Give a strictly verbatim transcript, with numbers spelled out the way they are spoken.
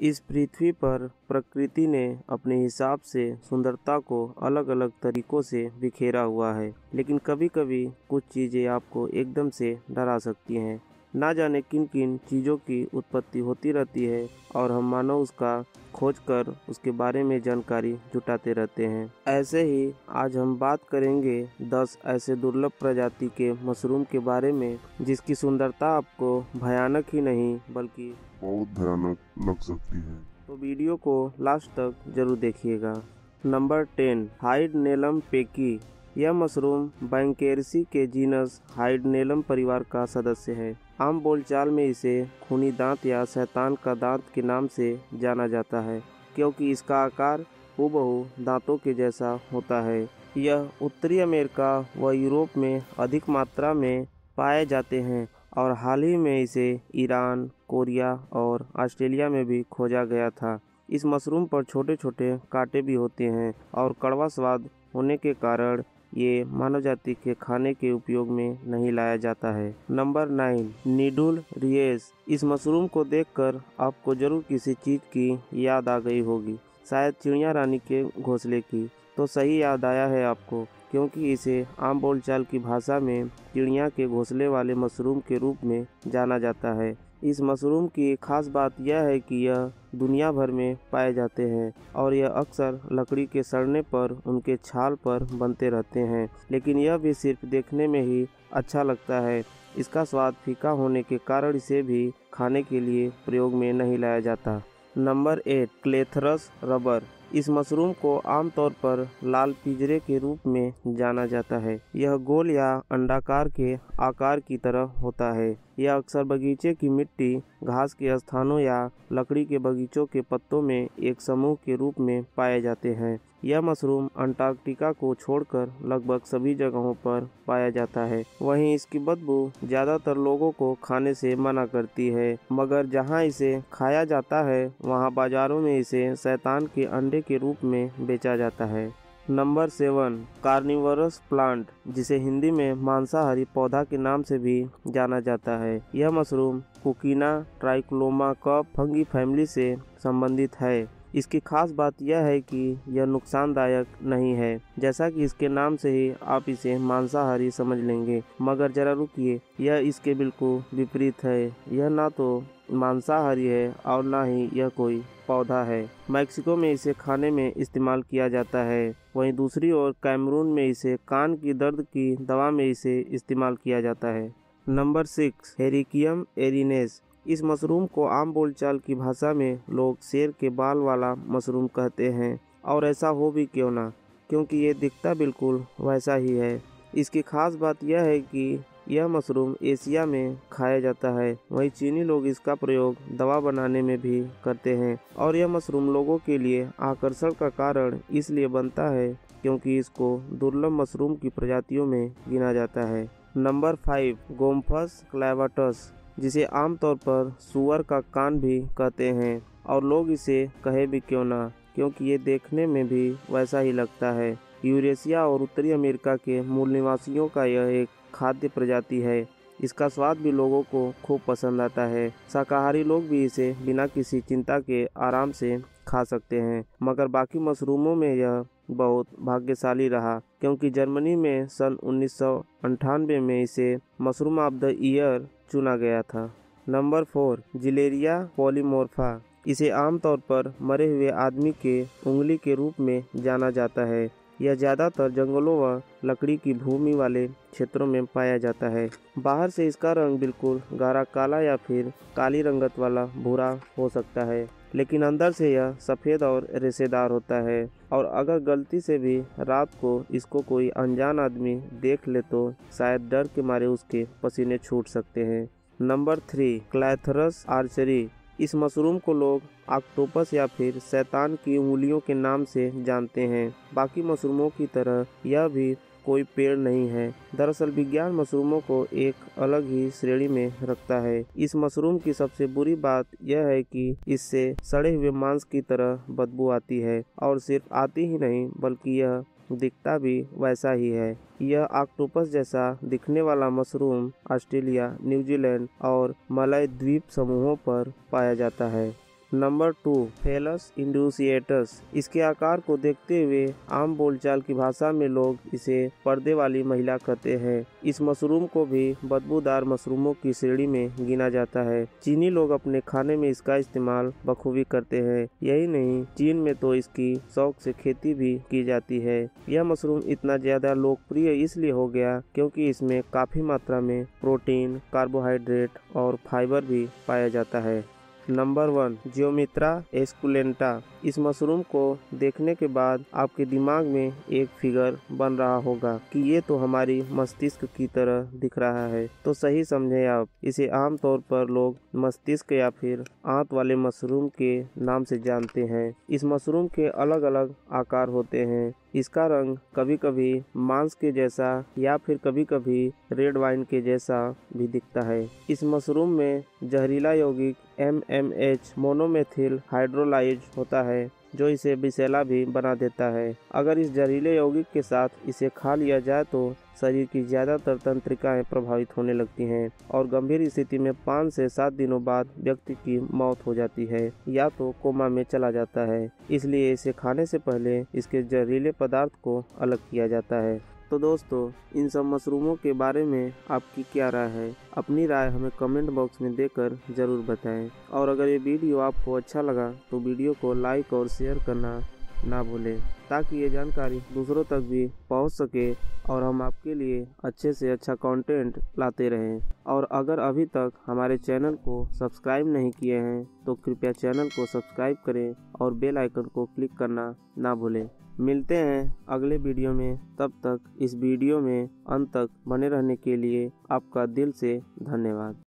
इस पृथ्वी पर प्रकृति ने अपने हिसाब से सुंदरता को अलग अलग तरीकों से बिखेरा हुआ है, लेकिन कभी कभी कुछ चीज़ें आपको एकदम से डरा सकती हैं। ना जाने किन किन चीज़ों की उत्पत्ति होती रहती है और हम मानव उसका खोज कर उसके बारे में जानकारी जुटाते रहते हैं। ऐसे ही आज हम बात करेंगे दस ऐसे दुर्लभ प्रजाति के मशरूम के बारे में जिसकी सुंदरता आपको भयानक ही नहीं बल्कि बहुत भयानक लग सकती है। तो वीडियो को लास्ट तक जरूर देखिएगा। Number ten, hydnellum peckii. यह मशरूम बैंकेरसी के जीनस हाइडनेलम परिवार का सदस्य है। आम बोलचाल में इसे खूनी दांत या शैतान का दांत के नाम से जाना जाता है, क्योंकि इसका आकार हूबहू दांतों के जैसा होता है। यह उत्तरी अमेरिका व यूरोप में अधिक मात्रा में पाए जाते हैं और हाल ही में इसे ईरान, कोरिया और ऑस्ट्रेलिया में भी खोजा गया था। इस मशरूम पर छोटे छोटे कांटे भी होते हैं और कड़वा स्वाद होने के कारण ये मानव जाति के खाने के उपयोग में नहीं लाया जाता है। नंबर नाइन, नीडुल रिएस। इस मशरूम को देखकर आपको जरूर किसी चीज़ की याद आ गई होगी, शायद चिड़िया रानी के घोंसले की। तो सही याद आया है आपको, क्योंकि इसे आम बोलचाल की भाषा में चिड़िया के घोंसले वाले मशरूम के रूप में जाना जाता है। इस मशरूम की खास बात यह है कि यह दुनिया भर में पाए जाते हैं और यह अक्सर लकड़ी के सड़ने पर उनके छाल पर बनते रहते हैं, लेकिन यह भी सिर्फ देखने में ही अच्छा लगता है। इसका स्वाद फीका होने के कारण इसे भी खाने के लिए प्रयोग में नहीं लाया जाता। Number eight, clathrus ruber. इस मशरूम को आमतौर पर लाल पिंजरे के रूप में जाना जाता है। यह गोल या अंडाकार के आकार की तरह होता है। यह अक्सर बगीचे की मिट्टी, घास के स्थानों या लकड़ी के बगीचों के पत्तों में एक समूह के रूप में पाए जाते हैं। यह मशरूम अंटार्कटिका को छोड़कर लगभग सभी जगहों पर पाया जाता है। वहीं इसकी बदबू ज़्यादातर लोगों को खाने से मना करती है, मगर जहां इसे खाया जाता है वहां बाजारों में इसे शैतान के अंडे के रूप में बेचा जाता है। नंबर सेवन, कार्निवरस प्लांट, जिसे हिंदी में मांसाहारी पौधा के नाम से भी जाना जाता है। यह मशरूम कुकिना ट्राइकोलोमा कप फंगी फैमिली से संबंधित है। इसकी खास बात यह है कि यह नुकसानदायक नहीं है, जैसा कि इसके नाम से ही आप इसे मांसाहारी समझ लेंगे, मगर जरा रुकिए, यह इसके बिल्कुल विपरीत है। यह ना तो मांसाहारी है और ना ही यह कोई पौधा है। मैक्सिको में इसे खाने में इस्तेमाल किया जाता है, वहीं दूसरी ओर कैमरून में इसे कान की दर्द की दवा में इसे इस्तेमाल किया जाता है। Number six, hericium erinaceus. इस मशरूम को आम बोलचाल की भाषा में लोग शेर के बाल वाला मशरूम कहते हैं, और ऐसा हो भी क्यों ना, क्योंकि ये दिखता बिल्कुल वैसा ही है। इसकी खास बात यह है कि यह मशरूम एशिया में खाया जाता है, वहीं चीनी लोग इसका प्रयोग दवा बनाने में भी करते हैं, और यह मशरूम लोगों के लिए आकर्षण का कारण इसलिए बनता है क्योंकि इसको दुर्लभ मशरूम की प्रजातियों में गिना जाता है। नंबर फाइव, गोम्फस क्लैवाटस, जिसे आमतौर पर सुअर का कान भी कहते हैं, और लोग इसे कहे भी क्यों ना, क्योंकि ये देखने में भी वैसा ही लगता है। यूरेशिया और उत्तरी अमेरिका के मूल निवासियों का यह एक खाद्य प्रजाति है। इसका स्वाद भी लोगों को खूब पसंद आता है। शाकाहारी लोग भी इसे बिना किसी चिंता के आराम से खा सकते हैं, मगर बाकी मशरूमों में यह बहुत भाग्यशाली रहा, क्योंकि जर्मनी में सन उन्नीस सौ अंठानवे में इसे मशरूम ऑफ द ईयर चुना गया था। Number four, xylaria polymorpha. इसे आमतौर पर मरे हुए आदमी के उंगली के रूप में जाना जाता है। यह ज़्यादातर जंगलों व लकड़ी की भूमि वाले क्षेत्रों में पाया जाता है। बाहर से इसका रंग बिल्कुल गाढ़ा काला या फिर काली रंगत वाला भूरा हो सकता है, लेकिन अंदर से यह सफ़ेद और रेशेदार होता है, और अगर गलती से भी रात को इसको कोई अनजान आदमी देख ले तो शायद डर के मारे उसके पसीने छूट सकते हैं। Number three, clathrus archeri. इस मशरूम को लोग ऑक्टोपस या फिर शैतान की उंगलियों के नाम से जानते हैं। बाकी मशरूमों की तरह यह भी कोई पेड़ नहीं है। दरअसल विज्ञान मशरूमों को एक अलग ही श्रेणी में रखता है। इस मशरूम की सबसे बुरी बात यह है कि इससे सड़े हुए मांस की तरह बदबू आती है, और सिर्फ आती ही नहीं बल्कि यह दिखता भी वैसा ही है। यह ऑक्टोपस जैसा दिखने वाला मशरूम ऑस्ट्रेलिया, न्यूजीलैंड और मलय द्वीप समूहों पर पाया जाता है। Number two, phallus indusiatus. इसके आकार को देखते हुए आम बोलचाल की भाषा में लोग इसे पर्दे वाली महिला कहते हैं। इस मशरूम को भी बदबूदार मशरूमों की श्रेणी में गिना जाता है। चीनी लोग अपने खाने में इसका इस्तेमाल बखूबी करते हैं। यही नहीं, चीन में तो इसकी शौक से खेती भी की जाती है। यह मशरूम इतना ज्यादा लोकप्रिय इसलिए हो गया क्योंकि इसमें काफी मात्रा में प्रोटीन, कार्बोहाइड्रेट और फाइबर भी पाया जाता है। Number one, gyromitra esculenta. इस मशरूम को देखने के बाद आपके दिमाग में एक फिगर बन रहा होगा कि ये तो हमारी मस्तिष्क की तरह दिख रहा है। तो सही समझे आप। इसे आमतौर पर लोग मस्तिष्क या फिर आंत वाले मशरूम के नाम से जानते हैं। इस मशरूम के अलग अलग आकार होते हैं। इसका रंग कभी कभी मांस के जैसा या फिर कभी कभी रेड वाइन के जैसा भी दिखता है। इस मशरूम में जहरीला यौगिक M M H monomethyl hydrolyse होता है जो इसे विषैला भी बना देता है। अगर इस जहरीले यौगिक के साथ इसे खा लिया जाए तो शरीर की ज्यादातर तंत्रिकाएं प्रभावित होने लगती हैं और गंभीर स्थिति में पाँच से सात दिनों बाद व्यक्ति की मौत हो जाती है या तो कोमा में चला जाता है। इसलिए इसे खाने से पहले इसके जहरीले पदार्थ को अलग किया जाता है। तो दोस्तों, इन सब मशरूमों के बारे में आपकी क्या राय है? अपनी राय हमें कमेंट बॉक्स में देकर ज़रूर बताएं। और अगर ये वीडियो आपको अच्छा लगा तो वीडियो को लाइक और शेयर करना ना भूलें ताकि ये जानकारी दूसरों तक भी पहुंच सके और हम आपके लिए अच्छे से अच्छा कंटेंट लाते रहें। और अगर अभी तक हमारे चैनल को सब्सक्राइब नहीं किए हैं तो कृपया चैनल को सब्सक्राइब करें और बेल आइकन को क्लिक करना ना भूलें। मिलते हैं अगले वीडियो में। तब तक इस वीडियो में अंत तक बने रहने के लिए आपका दिल से धन्यवाद।